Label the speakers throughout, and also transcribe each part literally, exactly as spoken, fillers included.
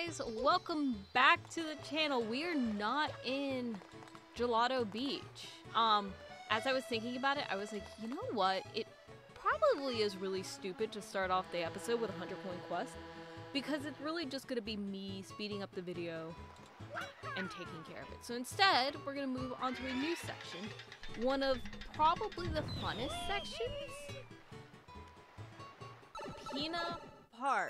Speaker 1: guys, welcome back to the channel. We are not in Gelato Beach. Um, as I was thinking about it, I was like, you know what? It probably is really stupid to start off the episode with a one hundred coin quest, because it's really just going to be me speeding up the video and taking care of it. So instead, we're going to move on to a new section. One of probably the funnest sections? Pinna Park.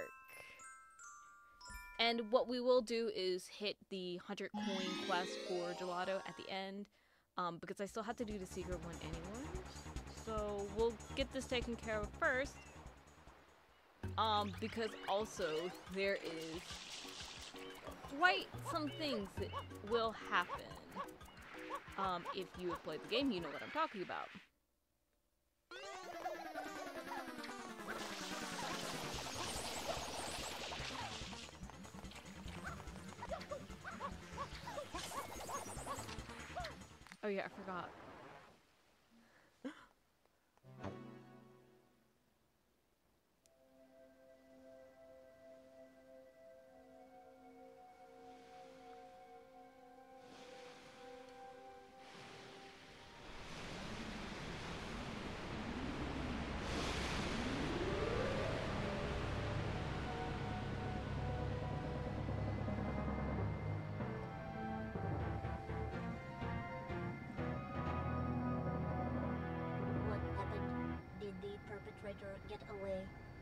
Speaker 1: And what we will do is hit the one hundred coin quest for Gelato at the end, um, because I still have to do the secret one anyway. So we'll get this taken care of first, um, because also there is quite some things that will happen. Um, if you have played the game, you know what I'm talking about. Oh yeah, I forgot.
Speaker 2: Perpetrator get away.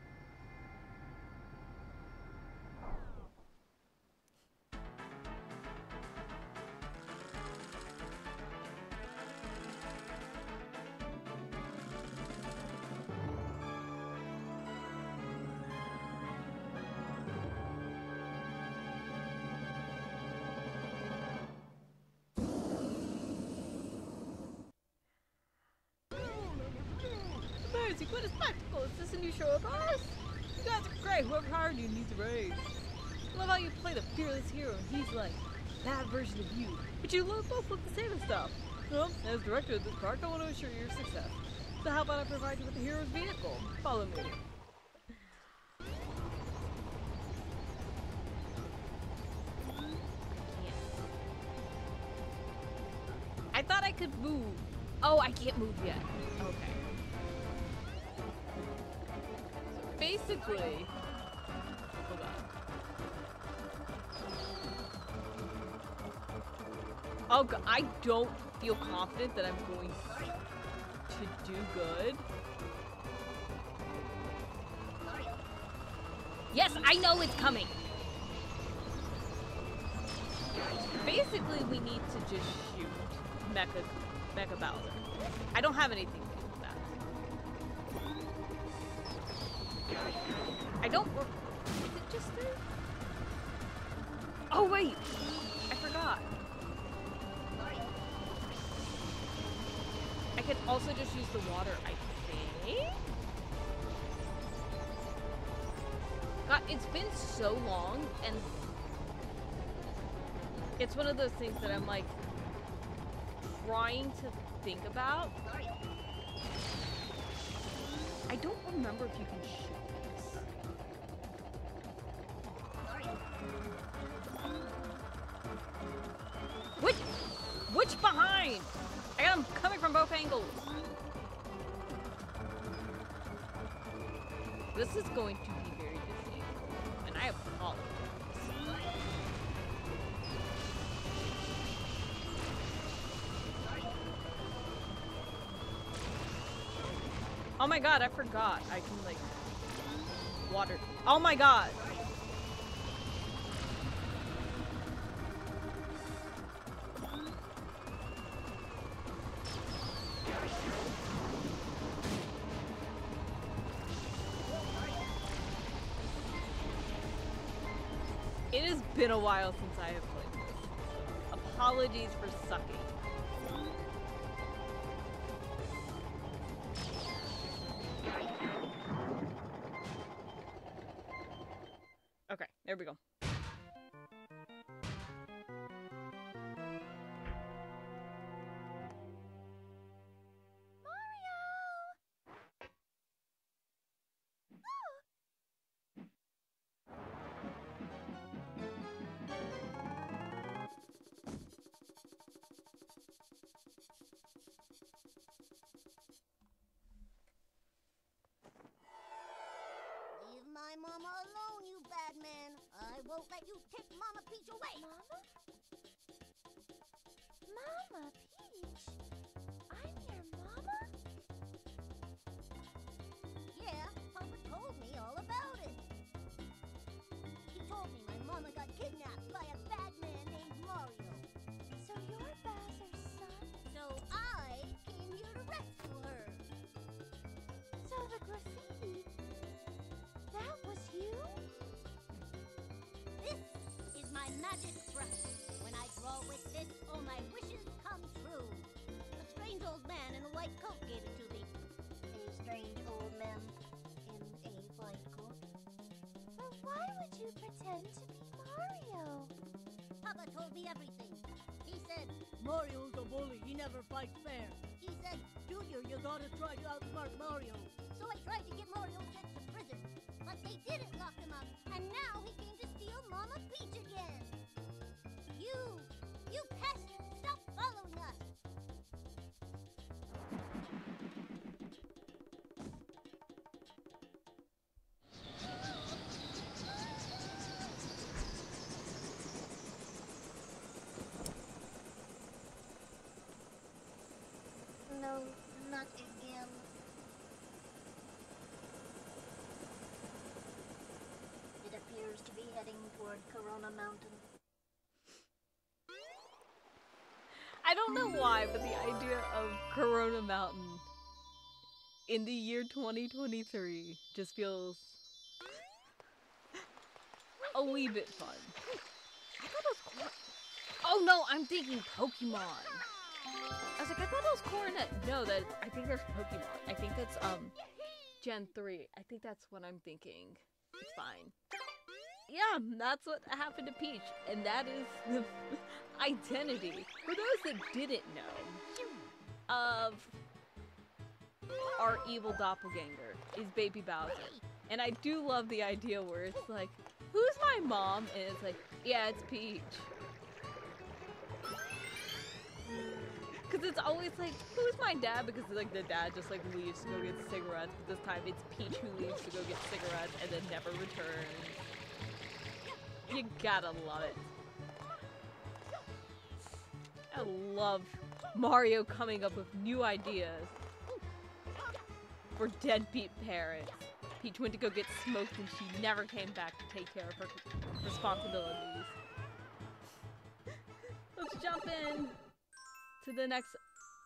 Speaker 1: Mercy, what a spectacle! Is this a new show of ours? You guys are great. Whoever hired you needs a raise. I love how you play the fearless hero and he's like that version of you. But you both look the same and stuff. Well, as director of this park, I want to ensure your success. So how about I provide you with the hero's vehicle? Follow me. I thought I could move. Oh, I can't move yet. Okay. Basically, hold on. Oh, God, I don't feel confident that I'm going to do good. Yes, I know it's coming. Basically, we need to just shoot Mecha, Mecha Bowser. I don't have anything. I don't. Is it just there? Oh wait, I forgot. I could also just use the water, I think. God, it's been so long, and it's one of those things that I'm like trying to think about. I don't remember if you can shoot. Which, which behind? I got him coming from both angles. This is going to be very deceitful, and I apologize. Oh my God, I forgot. I can like water. Oh my God. It has been a while since I have played this. Apologies for sucking. Okay, there we go.
Speaker 2: won't let you take Mama Peach away!
Speaker 3: Mama? Mama Peach? I'm your mama?
Speaker 2: Yeah, Papa told me all about it. He told me my mama got kidnapped by a bad man named Mario.
Speaker 3: So you're Bowser's son?
Speaker 2: So I came here to rescue her.
Speaker 3: So the graffiti, that was you?
Speaker 2: This is my magic brush. When I draw with this, all my wishes come true. A strange old man in a white coat gave it to me. A strange old man in a white coat.
Speaker 3: But why would you pretend to be Mario?
Speaker 2: Papa told me everything. He said,
Speaker 4: Mario's a bully, he never fights fair.
Speaker 2: he said,
Speaker 4: Junior, you gotta try to outsmart Mario.
Speaker 2: so I tried to get Mario sent to prison. But they didn't lock him up, and now he came to steal Mama Peach again. You, you pest, stop following us. No, not again. It appears to be heading toward Corona Mountain.
Speaker 1: I don't know why, but the idea of Corona Mountain in the year twenty twenty-three just feels a wee bit fun. I thought it was Cor- Oh no, I'm thinking Pokemon. I was like, I thought it was Coronet. No, that I think there's Pokemon. I think that's um Gen three. I think that's what I'm thinking. It's fine. Yeah, that's what happened to Peach, and that is the identity. For those that didn't know, of our evil doppelganger is Baby Bowser. And I do love the idea where it's like, who's my mom? And it's like, yeah, it's Peach. Because it's always like, who's my dad? Because like the dad just like leaves to go get cigarettes, but this time it's Peach who leaves to go get cigarettes and then never returns. You gotta love it. I love Mario coming up with new ideas for deadbeat parents. Peach went to go get smoked and she never came back to take care of her responsibilities. Let's jump in to the next.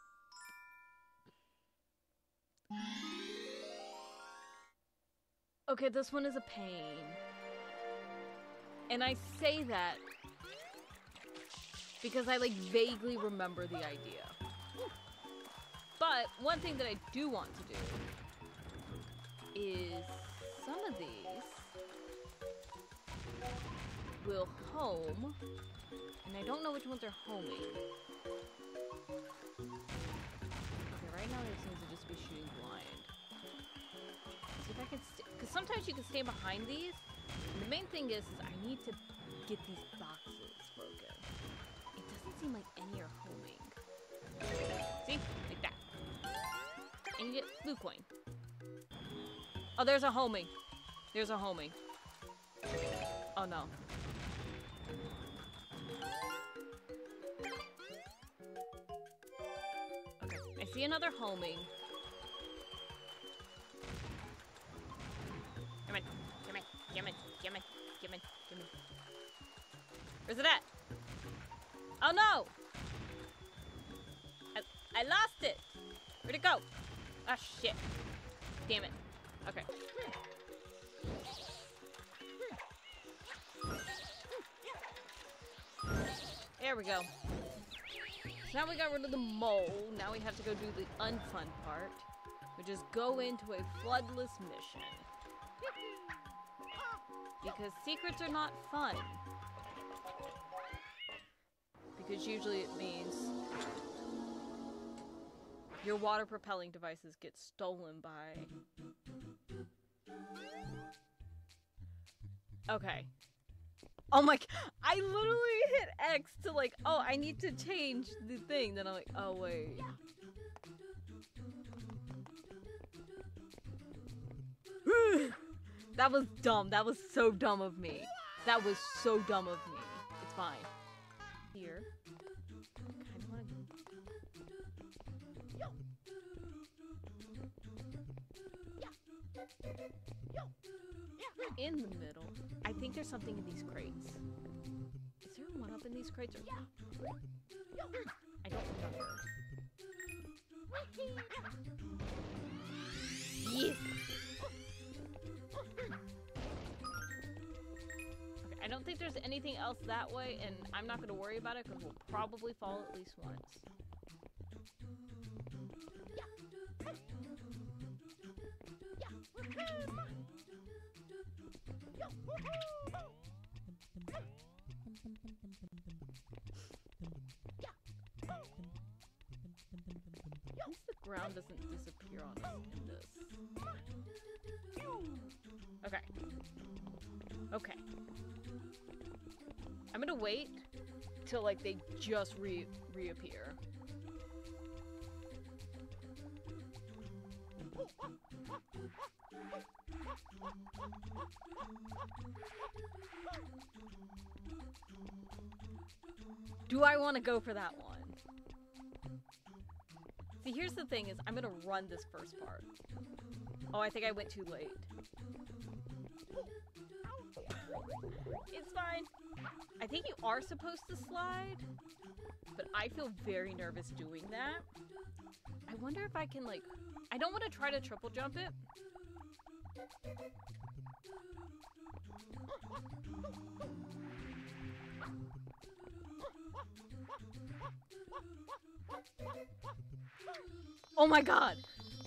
Speaker 1: Okay, this one is a pain. And I say that because I like vaguely remember the idea. But one thing that I do want to do is some of these will home, and I don't know which ones are homing. Okay, right now it seems to just be shooting blind. See if I can, because sometimes you can stay behind these. And the main thing is, is I need to get these boxes broken. It doesn't seem like any are homing. See? Like that. And you get blue coin. Oh, there's a homing. There's a homing. Oh no. Okay, I see another homing. Come in, come in, come in, come in, come in, come in. Where's it at? Oh no! I, I lost it! Where'd it go? Ah, shit. Damn it. Okay. There we go. So now we got rid of the mole. Now we have to go do the unfun part, which is go into a floodless mission. Because secrets are not fun. Because usually it means your water propelling devices get stolen by... Okay. Oh my... I literally hit X to like, oh, I need to change the thing. Then I'm like, oh wait. That was dumb. That was so dumb of me. That was so dumb of me. It's fine. Here. I kind of want to in the middle. I think there's something in these crates. Is there one up in these crates? Or... I don't remember. Yes! Okay, I don't think there's anything else that way, and I'm not going to worry about it because we'll probably fall at least once. At least the ground doesn't disappear on us in this. Okay. Okay. I'm gonna wait till like they just re reappear. Do I want to go for that one? See, here's the thing is I'm gonna run this first part. Oh, I think I went too late. It's fine. I think you are supposed to slide, but I feel very nervous doing that. I wonder if I can, like... I don't want to try to triple jump it. Oh my god!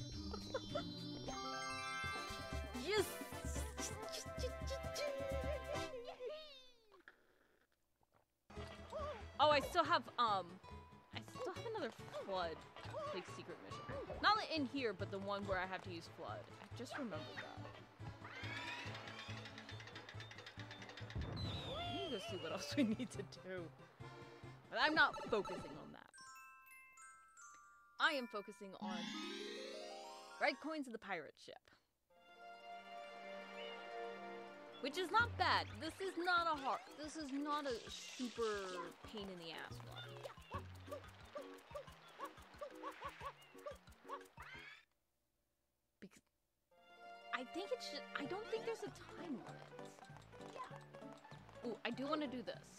Speaker 1: Yes! Oh, I still have, um... I still have another flood, like, secret mission. Not in here, but the one where I have to use flood. I just remembered that. I need to go see what else we need to do. But I'm not focusing on that. I am focusing on right coins of the pirate ship. Which is not bad. This is not a hard, this is not a super pain in the ass one. Because I think it should, I don't think there's a time limit. Ooh, I do want to do this.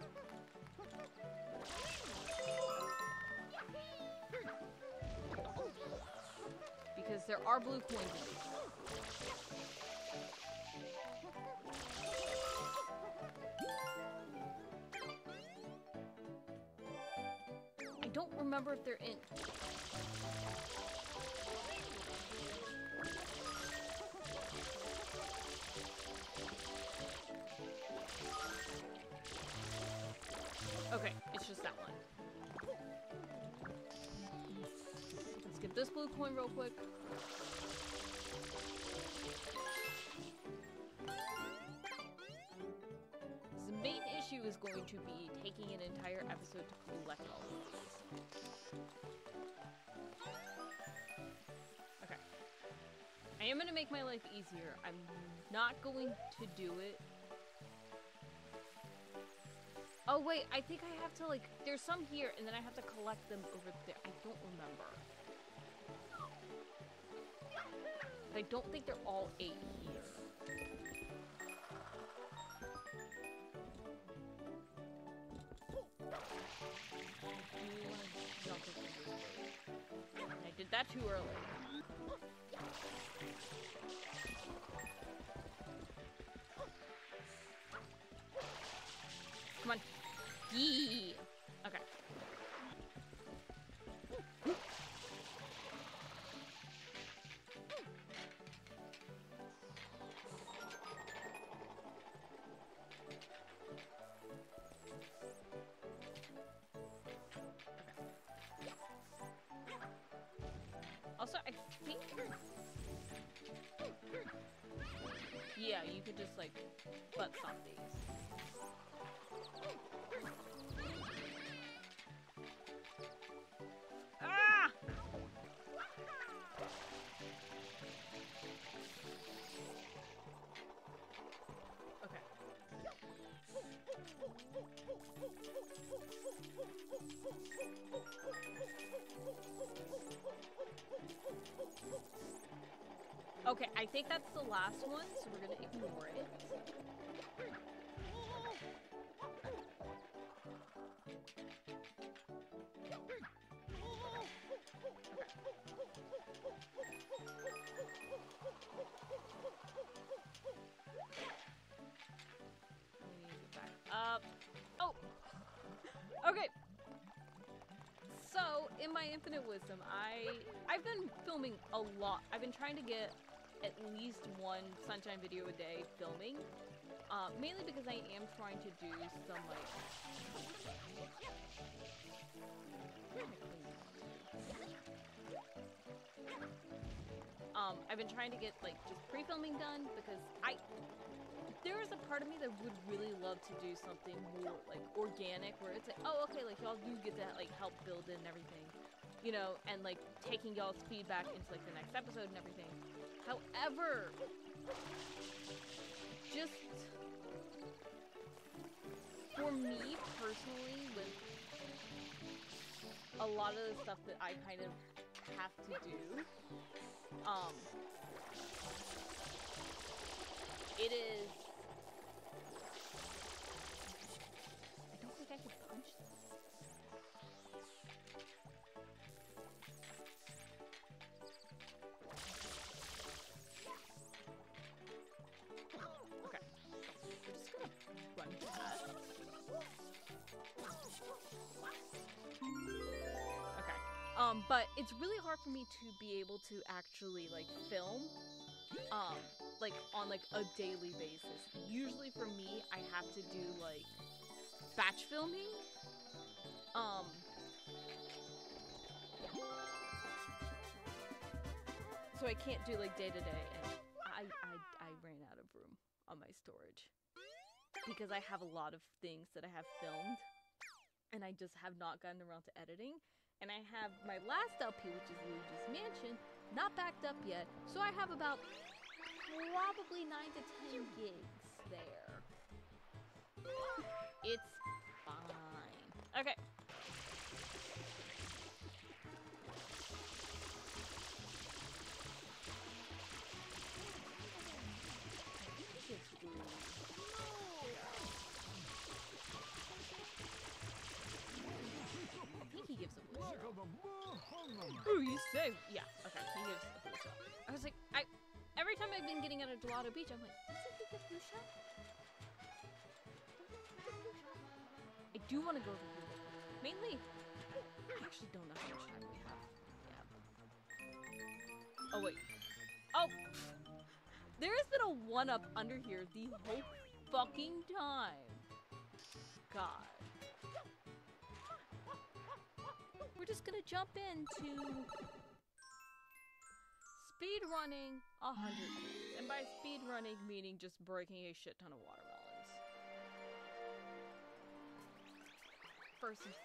Speaker 1: Because there are blue coins in these. I don't remember if they're in... Okay, it's just that one. Let's get this blue coin real quick. The main issue is going to be taking an entire episode to collect all of these. Okay. I am going to make my life easier. I'm not going to do it. Oh wait, I think I have to, like, there's some here and then I have to collect them over there. I don't remember. I don't think they're all eight here. I did that too early. Come on. Yee. Okay. Also, I think... Yeah, you could just, like, butt stomp these. Ah! Okay. Okay, I think that's the last one, so we're gonna ignore it. We need to back up. Oh! Okay. So, in my infinite wisdom, I I've been filming a lot. I've been trying to get at least one Sunshine video a day filming. Uh, mainly because I am trying to do some like Um, I've been trying to get like just pre-filming done because I there is a part of me that would really love to do something more like organic where it's like, oh okay, like y'all do get to like help build it and everything. You know, and like taking y'all's feedback into like the next episode and everything. However, just for me personally, with a lot of the stuff that I kind of have to do, um, it is. I don't think I could punch this. Okay, we're just gonna run past. Okay, um, but it's really hard for me to be able to actually like film, um, like on like a daily basis. Usually for me, I have to do like batch filming. Um, so I can't do like day to day, and I, I I ran out of room on my storage because I have a lot of things that I have filmed, and I just have not gotten around to editing. And I have my last L P, which is Luigi's Mansion, not backed up yet, so I have about probably nine to ten gigs there. It's fine. Okay. I think he gives a blue shell. Ooh, you say? Yeah, okay, he gives a blue shell. I was like, I, every time I've been getting out of Gelato Beach, I'm like, doesn't he get blue shell? I do want to go to blue shell. Mainly, I actually don't know how much time we have. Yeah. Oh, wait. Oh! There has been a one-up under here the whole fucking time. God. We're just gonna jump into speed running a hundred things. And by speed running, meaning just breaking a shit ton of watermelons. First and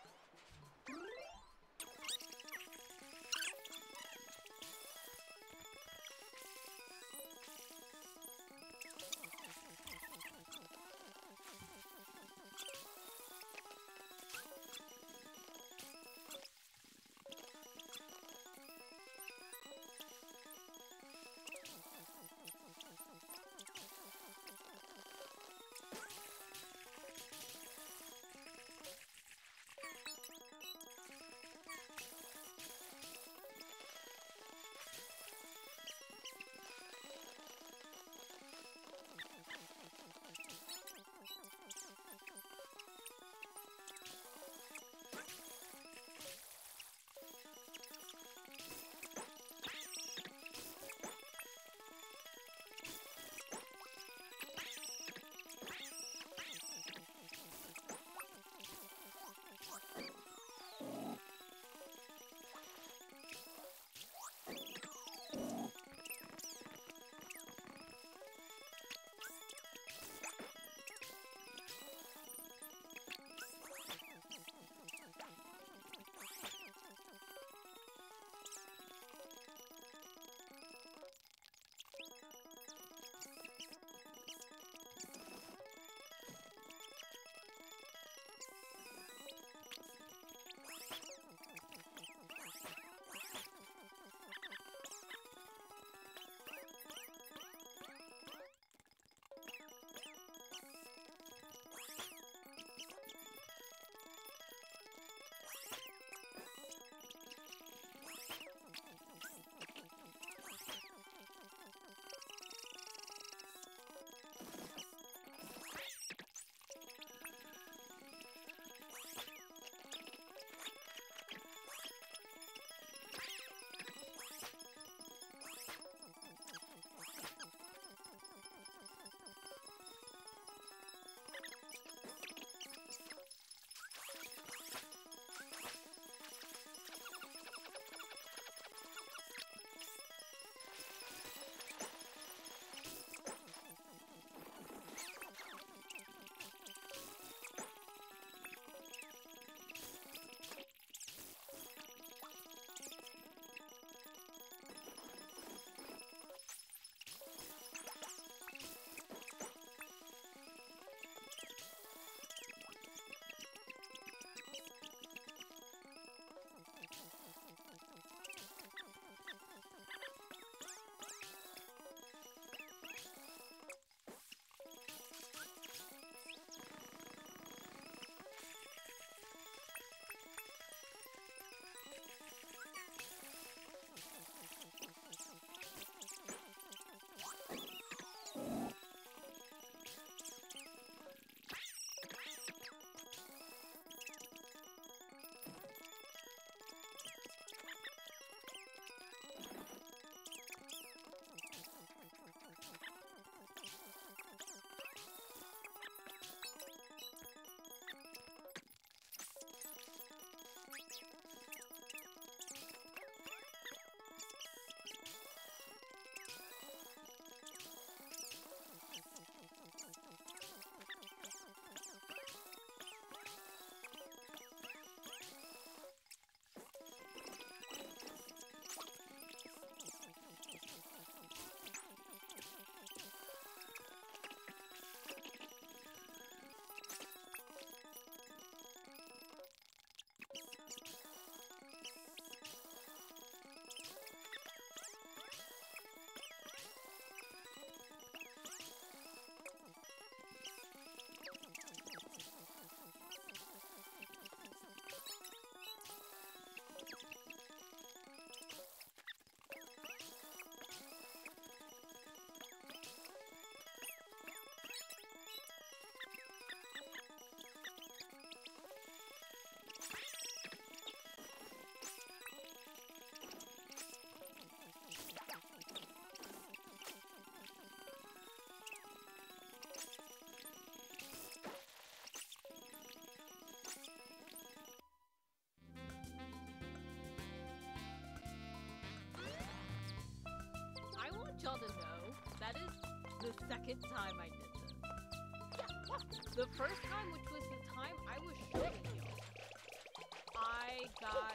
Speaker 1: second time I did this. The first time, which was the time I was showing you, I got...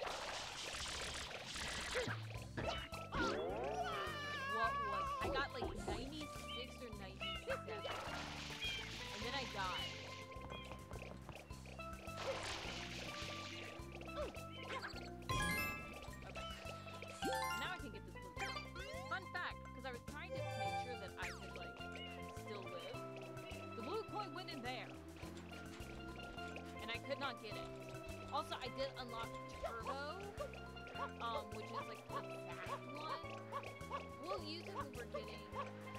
Speaker 1: What was... I got like ninety-six or ninety-seven. And then I died. Now I can get this blue. Fun fact, because I was trying to make sure that I could, like, still live. The blue coin went in there. And I could not get it. Also, I did unlock Turbo, um, which is, like, the fast one. We'll use it when we're getting the...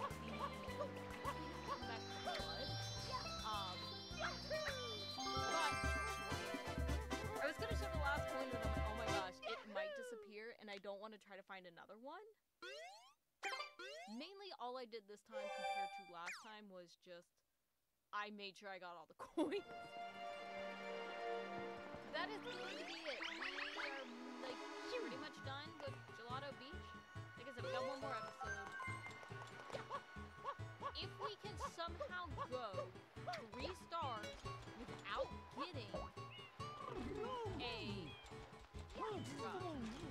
Speaker 1: back to blood. Um, but... I was gonna show the last coin, but I'm like, oh my gosh, it might disappear, and I don't want to try to find another one. Mainly, all I did this time compared to last time was just, I made sure I got all the coins. That is going to be it. We are, like, pretty much done with Gelato Beach. Like I said, we got one more episode. If we can somehow go three stars without getting a uh,